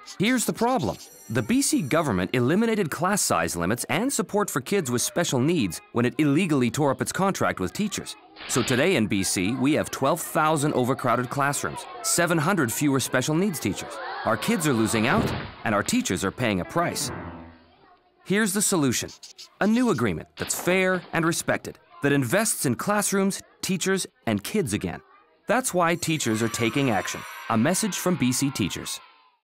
Here's the problem. The BC government eliminated class size limits and support for kids with special needs when it illegally tore up its contract with teachers. So today in BC, we have 12,000 overcrowded classrooms, 700 fewer special needs teachers. Our kids are losing out, and our teachers are paying a price. Here's the solution. A new agreement that's fair and respected, that invests in classrooms, teachers, and kids again. That's why teachers are taking action. A message from BC teachers.